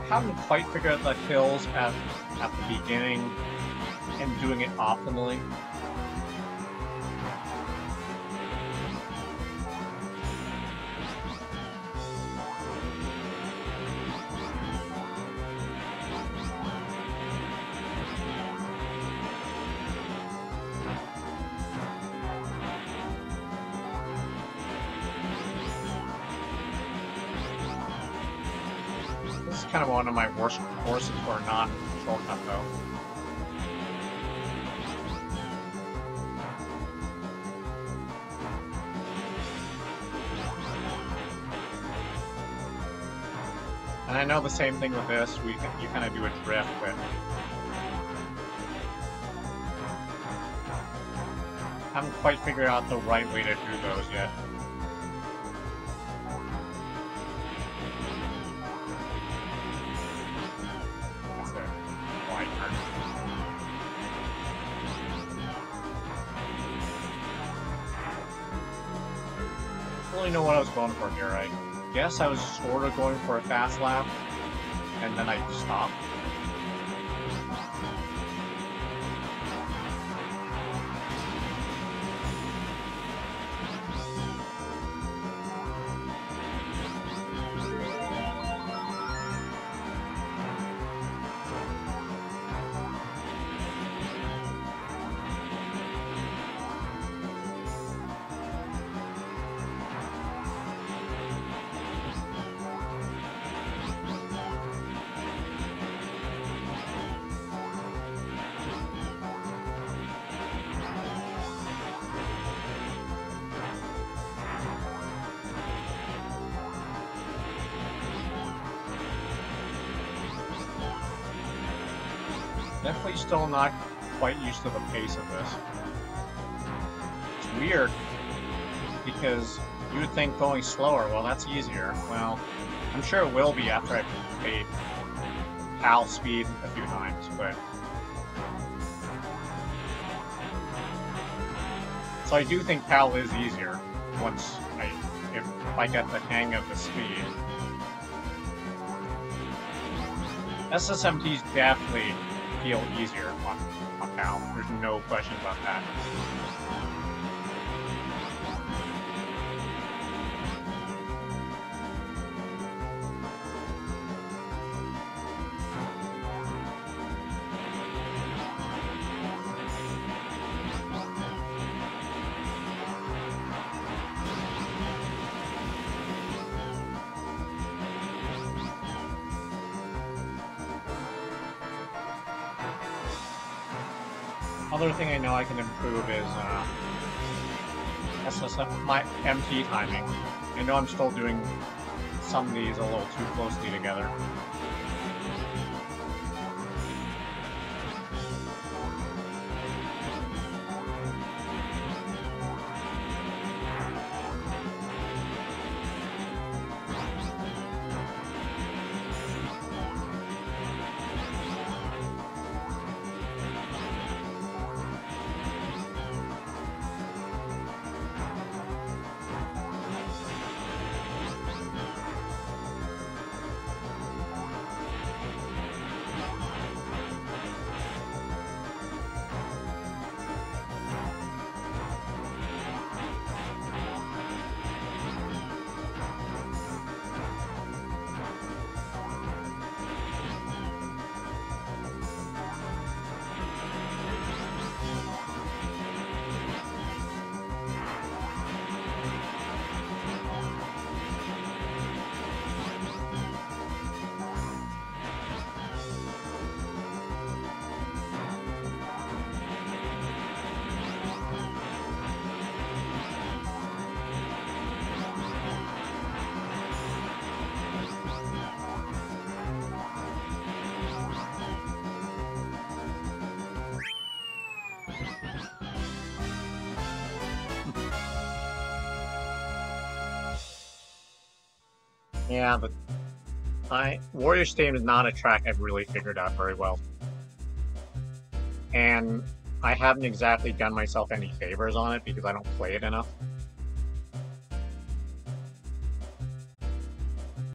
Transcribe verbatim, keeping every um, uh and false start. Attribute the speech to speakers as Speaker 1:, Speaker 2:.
Speaker 1: haven't quite figured out the kills at, at the beginning and doing it optimally. This is kind of one of my worst courses for non-control cut, though. And I know the same thing with this. We you kind of do a drift, but haven't quite figured out the right way to do those yet. Know what I was going for here. I guess I was sort of going for a fast lap, and then I stopped. Definitely still not quite used to the pace of this. It's weird, because you would think going slower, well, that's easier. Well, I'm sure it will be after I've paid Pal speed a few times, but... So I do think Pal is easier once I, if I get the hang of the speed. S S M Ts definitely feel easier on, on Pal. There's no question about that. Other thing I know I can improve is uh, S S M, my M T timing. I know I'm still doing some of these a little too closely together. Yeah, but I Warrior Stadium is not a track I've really figured out very well. And I haven't exactly done myself any favors on it because I don't play it enough.